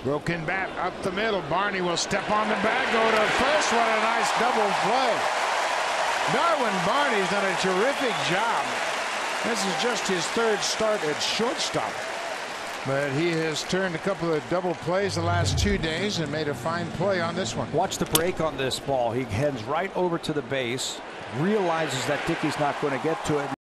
Broken bat up the middle. Barney will step on the bag, go to first. What a nice double play. Darwin Barney's done a terrific job. This is just his third start at shortstop. But he has turned a couple of double plays the last 2 days and made a fine play on this one. Watch the break on this ball. He heads right over to the base, realizes that Dickey's not going to get to it.